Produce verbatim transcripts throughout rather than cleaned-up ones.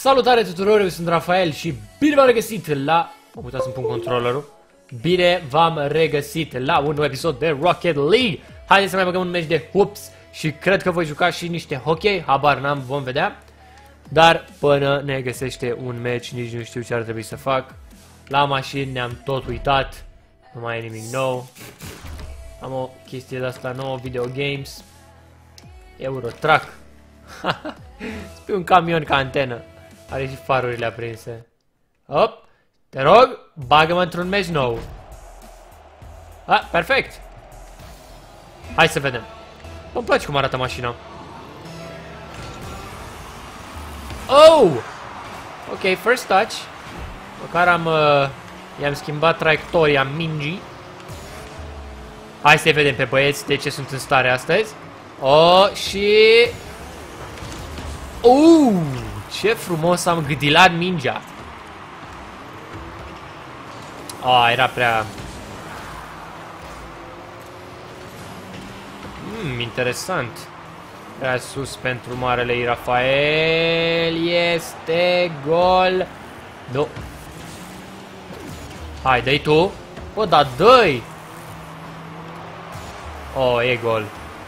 Salutare tuturor, eu sunt Rafael și bine v-am regăsit la... Am uitat să-mi pun controllerul. Bine v-am regăsit la un nou episod de Rocket League. Haideți să mai băgăm un meci de hoops și cred că voi juca și niște hockey. Habar n-am, vom vedea. Dar până ne găsește un meci, nici nu știu ce ar trebui să fac. La mașini ne-am tot uitat. Nu mai e nimic nou. Am o chestie de asta nouă, video games. Eurotrack. Spui un camion ca antenă. Are și farurile aprinse. Hop, te rog, bagă-mă într-un meci nou. Ah, perfect. Hai să vedem. Îmi place cum arată mașina. Oh! Ok, first touch. Măcar am... Uh, i-am schimbat traiectoria mingii. Hai să vedem pe băieți de ce sunt în stare astăzi. Oh, și... Uh, ce frumos am gâdilat mingea. Ah, era prea... Hmm, interesant. Prea sus pentru marele Rafael. Este gol. Nu. Hai, dă-i tu. Bă, da, dă-i. Oh, e gol.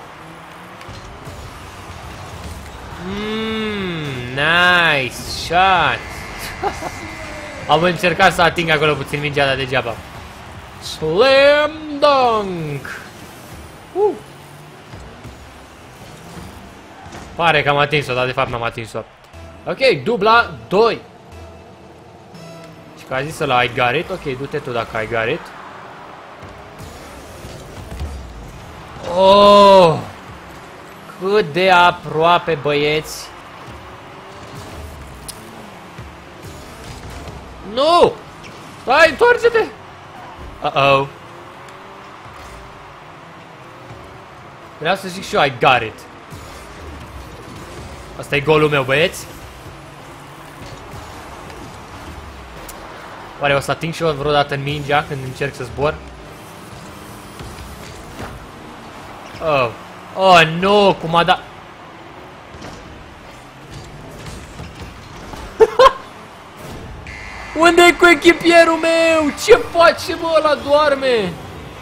Mmm, nice shot. Am încercat să ating acolo puțin mingea, dar degeaba. Slam dunk. uh. Pare că am atins-o, dar de fapt n-am atins-o. Ok, dubla doi. Și că a zis să la I got it. Ok, du-te tu dacă ai got it. Oh, cât de aproape, băieți. Nu! Stai, întoarce-te! Uh-oh. Vreau să zic și eu I got it. Asta e golul meu, băieți. Oare o să ating și eu vreodată în mingea când încerc să zbor? Oh, oh nu, cum a dat... Unde-i cu echipierul meu? Ce face, bă, ăla doarme?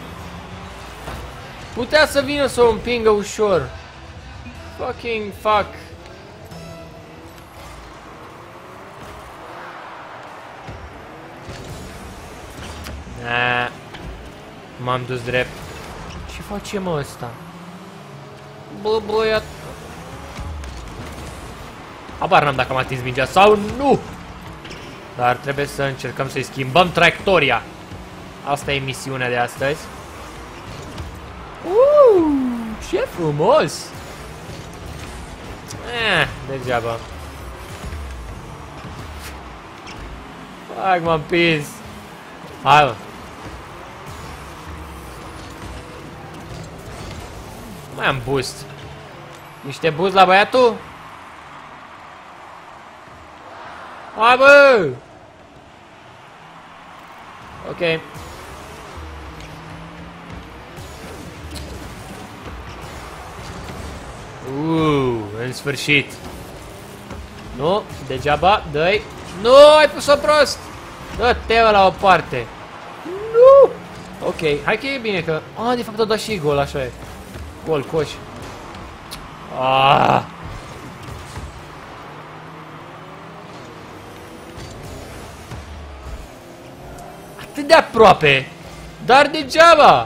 Putea să vină să o împingă ușor. Fucking fuck. Nah. M-am dus drept. Ce face, mă, ăsta? Bă, băiat. Habar n-am dacă am atins mingea sau nu. Dar trebuie să încercăm să-i schimbăm traiectoria. Asta e misiunea de astăzi. Uuu, ce frumos. Eh, degeaba. Fac, m-am pins. Hai, mă. Mai am boost. Niște boost la băiatul? Hai, bă! Ok. Uuu, în sfârșit. Nu, degeaba, dă-i. Nu, ai pus-o prost! Dă-te la o parte. Nu! Ok, hai că e bine că... Ah, de fapt a dat și gol, așa e. Gol, coș. Ah! Atât de aproape, dar degeaba.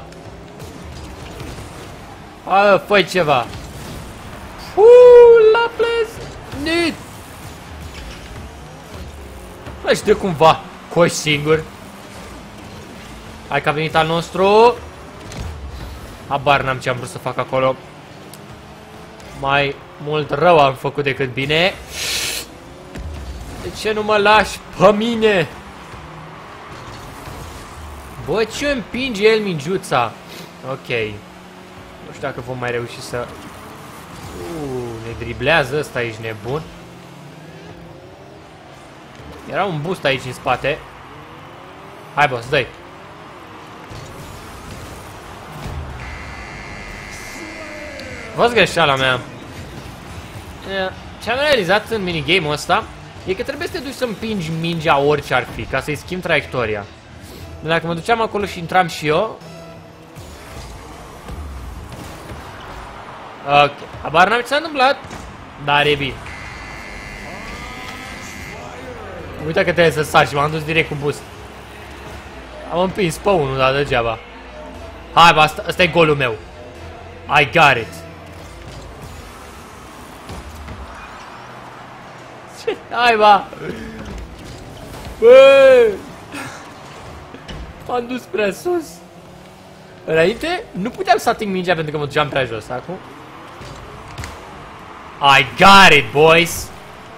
Hai, fă ceva. Uuu, la ples. Nit. Nu știu cumva. Coș singur. Hai că a venit al nostru. Habar n-am ce am vrut să fac acolo. Mai mult rău am făcut decât bine. De ce nu mă lași pe mine? Bă, ce împinge el mingiuța? Ok. Nu știu dacă vom mai reuși să... Uuu, ne driblează ăsta, ești nebun. Era un boost aici în spate. Hai, boss, dă-i. Văd greșeala mea. Ce am realizat în minigame-ul ăsta e că trebuie să te duci să împingi mingea orice ar fi, ca să-i schimbi traiectoria. Dar dacă mă duceam acolo și intram și eu... Ok, habar n-am ce s-a întâmplat, dar e bine. Uite că trebuie să sar și m-am dus direct cu boost. Am împins pe unul, dar degeaba. Hai, bă, asta, asta e golul meu. I got it. Ce? Hai, bă. Bă. M-am dus prea sus. Înainte, nu puteam să ating mingea pentru că mă duceam prea jos. Acum. I got it, boys.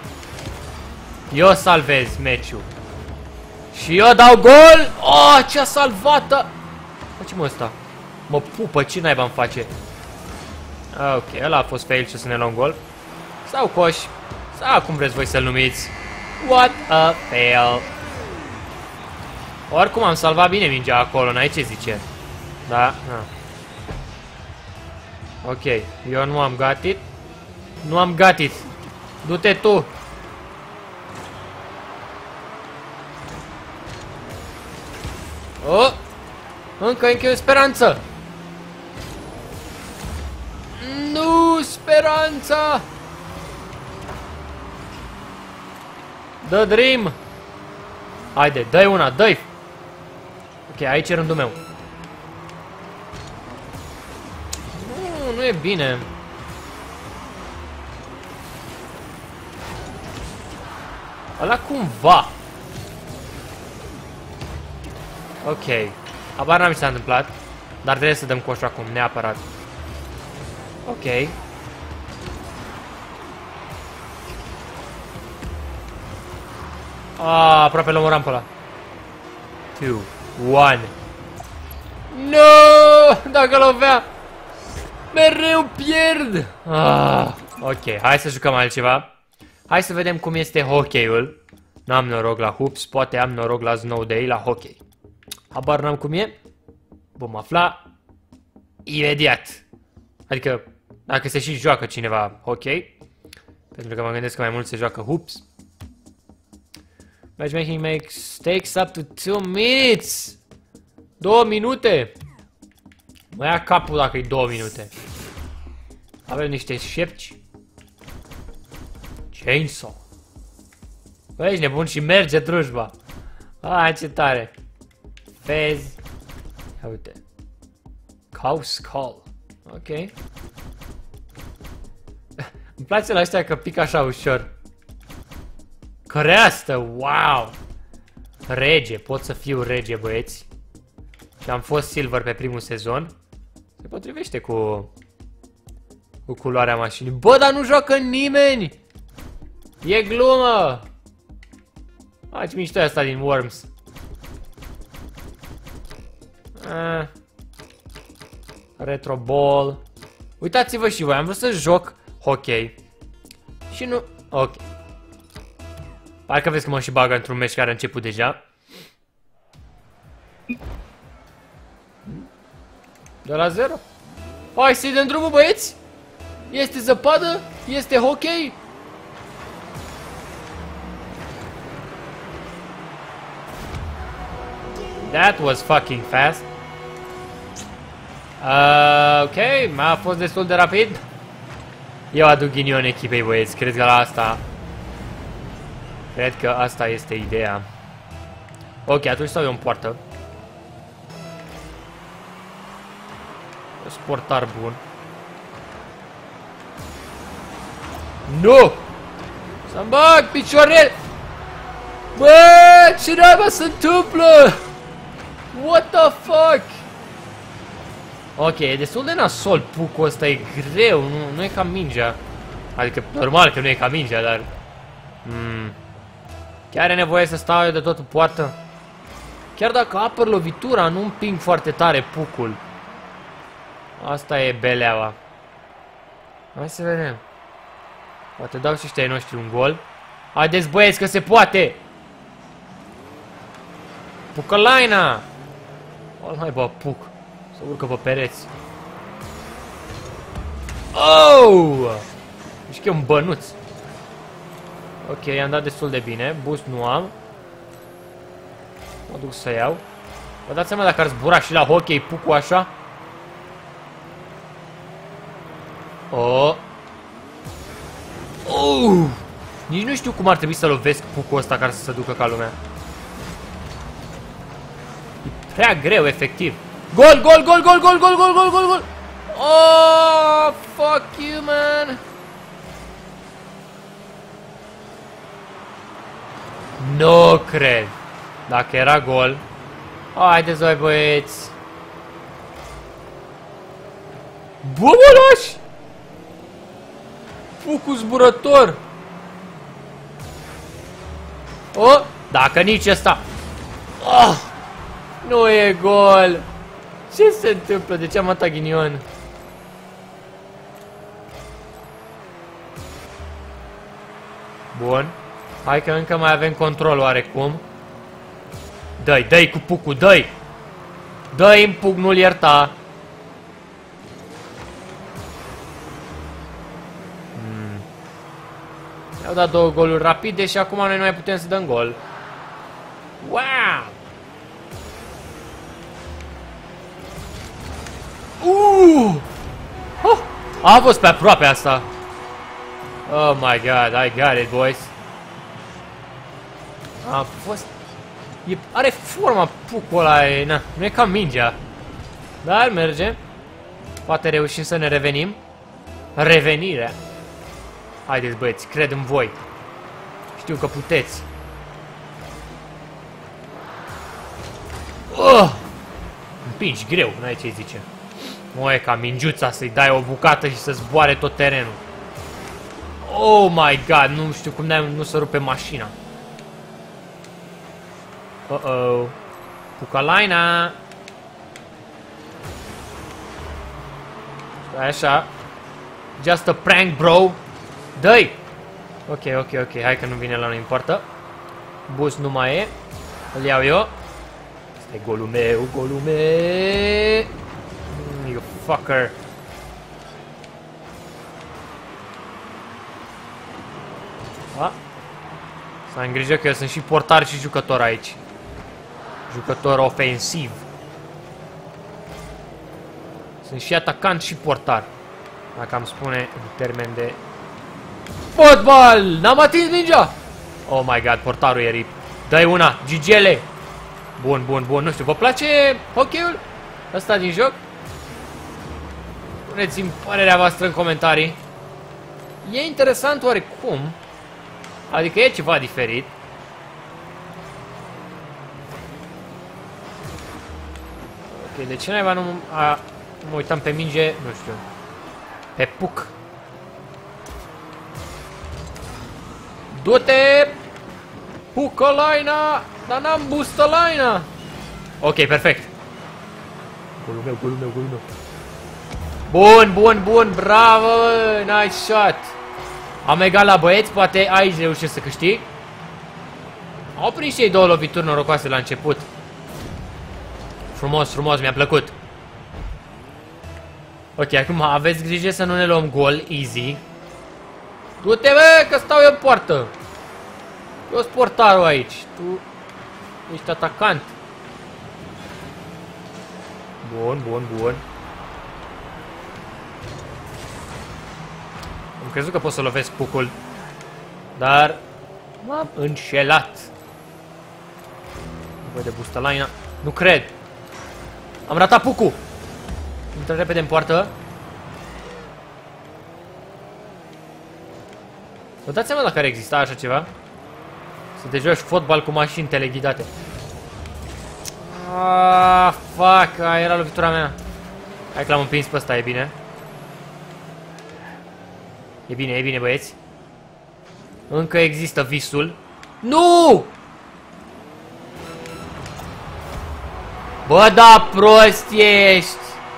Eu salvez meciul. Și eu dau gol. Oh, ce-a salvată. Face-mă ăsta. Mă pupă, ce naiba îmi face? Ok, ăla a fost fail și să ne luăm gol. Sau coș. Sau cum vreți voi să-l numiți. What a fail. Oricum am salvat bine mingea acolo, n-ai ce zice. Da, na. Ok, eu nu am got it. Nu am got it. Du-te tu. Oh! Încă, încă e o speranță! Nu, speranța! The dream! Haide, dă-i una, dă-i! Ok, aici e rândul meu. Nu, nu e bine. Ăla cumva. Ok. Habar n-am ce s-a întâmplat. Dar trebuie să dăm coșul acum, neapărat. Ok. Ah, aproape l-omoram pe ăla. two, one. No! Dacă lovea, mereu pierd. Ah, ok, hai să jucăm altceva. Hai să vedem cum este hockey-ul. N-am noroc la hoops, poate am noroc la snow day, la hockey. Habar n-am cum e. Vom afla imediat. Adică, dacă se și joacă cineva hockey. Pentru că mă gândesc că mai mult se joacă hoops. Matchmaking makes takes up to two minutes. Două minute. Mă ia capul dacă e două minute. Avem niște șepci. Chainsaw. Băi, ești nebun și merge drujba. Ah, ce tare. Fez. Ia uite. Cow skull. Ok. Îmi place la ăștia că pică așa ușor. Creastă, wow. Rege, pot să fiu rege, băieți. Și am fost silver pe primul sezon. Se potrivește cu cu culoarea mașinii. Bă, dar nu joacă nimeni. E glumă. Faci mișto asta din Worms. Ah. Retro ball. Uitați-vă și voi, am vrut să joc hockey. Și nu... Ok. Parcă vezi că mă și bagă într-un meci care a început deja. De la zero. Hai să-i dăm drumul, băieți. Este zăpadă, este hockey. That was fucking fast. Uh, ok, m-a fost destul de rapid. Eu aduc ghinion echipei, băieți. Cred că la asta... Cred că asta este ideea. Ok, atunci stau eu în poartă. Sportar bun. Nu! Să-mi bag picioarele! Bă, ce naiba se întâmplă? What the fuck? Ok, e destul de nasol pucul ăsta, e greu, nu, nu e ca mingea. Adică, normal că nu e ca mingea, dar... Mm. Chiar are nevoie să stau eu de tot în poartă? Chiar dacă apăr lovitura, nu împing foarte tare pucul. Asta e beleaua. Hai să vedem. Poate dau și ăștia ai noștri un gol. Haideți, băieți, că se poate! Pucălaina! O, hai, bă, puc. Să urcă pe pereți. Oh! Ești că e un bănuț. Ok, i-am dat destul de bine. Boost nu am. Mă duc să iau. Vă dați seama dacă ar zbura și la hockey Pucu așa? Oh. Oh. Nici nu știu cum ar trebui să lovesc Pucu ăsta ca să se ducă ca lumea. E prea greu, efectiv. Gol, gol, gol, gol, gol, gol, gol, gol, gol, gol. Oh, fuck you, man. Nu cred. Dacă era gol. Haideți, voi băieți. Bobolaș! Pucu zburător. Oh, dacă nici ăsta. Oh, nu e gol. Ce se întâmplă? De ce am atât ghinion? Bun. Hai că încă mai avem control oarecum. Dă-i, dă-i cu Pucu, dă-i! Dă-i în Puc, nu-l ierta. Hmm. I-au dat două goluri rapide și acum noi nu mai putem să dăm gol. Wow! Uh! Oh! A fost pe aproape asta. Oh my god, I got it, boys. A fost... E, are forma Pucul ăla, e, na, nu e ca mingea. Dar merge. Poate reușim să ne revenim. Revenirea. Haideți, băieți, cred în voi. Știu că puteți. Oh! Împingi greu, n-ai ce-i zice. Nu e ca mingiuța să-i dai o bucată și să zboare tot terenul. Oh my god, nu știu cum nu să rupe mașina. Uh-oh. Pucalaina. Stai așa. Just a prank, bro. Dă-i. Ok, ok, ok. Hai că nu vine la noi în poartă. Boost nu mai e. Îl iau eu. Stai, golul meu, golul meu. Mm, you fucker. A? Să ai grijă că eu sunt și portar și jucător aici. Jucător ofensiv. Sunt și atacant și portar. Dacă am spune în termen de fotbal! N-am atins mingea! Oh my god, portarul e rip. Dă-i una, Gigele! Bun, bun, bun, nu știu, vă place hockey-ul ăsta din joc? Puneți-mi părerea voastră în comentarii. E interesant oarecum. Adică e ceva diferit. Ok, de ce naiba nu a, mă uitam pe minge? Nu știu. Pe Puc. Du-te! Pucalaina! Dar n-am boostalaina! Ok, perfect. Golul meu, golul meu, golul meu. Bun, bun, bun, bravo! Nice shot! Am egal la băieți, poate aici reușesc să câștig. Au prins și ei două lovituri norocoase la început. Frumos, frumos, mi-a plăcut. Ok, acum aveți grijă să nu ne luăm gol, easy. Du-te, bă, că stau eu în poartă. Eu sunt portarul aici. Tu ești atacant. Bun, bun, bun. Am crezut că pot să lovesc Pucul, dar m-am înșelat. Nevoie de boostalaina. Nu cred. Am ratat Pucul. Intră repede în poartă. Vă dați seama dacă ar exista așa ceva? Să te joci fotbal cu mașini teleghidate. Ah, fuck, aia era lovitura mea. Hai că l-am împins pe ăsta, e bine. E bine, e bine, băieți. Încă există visul. Nu! Bă, da, prost ești!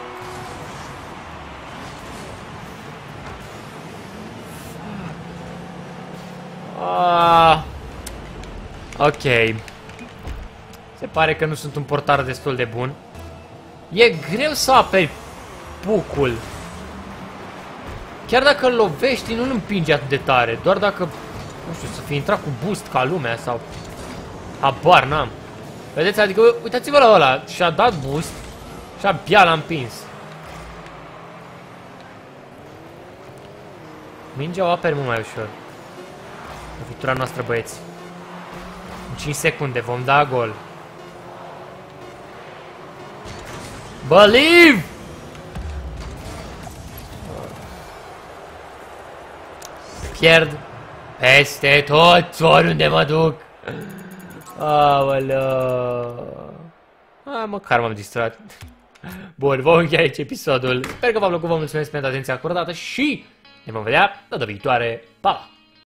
Ah. Ok. Se pare că nu sunt un portar destul de bun. E greu să aperi Pucul. Chiar dacă îl lovești, nu îl împinge atât de tare. Doar dacă Nu știu, să fi intrat cu boost ca lumea sau... Habar n-am. Vedeți, adică uitați-vă la ăla. Și-a dat boost și abia l-am împins. Mingea o aperi mult mai ușor. Lovitura noastră, băieți. În cinci secunde vom da gol. Believe! Pierd peste tot, oriunde mă duc. Aoleu. A, măcar m-am distrat. Bun, vom încheia aici episodul. Sper că v-a plăcut, vă mulțumesc pentru atenția acordată și ne vom vedea data viitoare. Pa!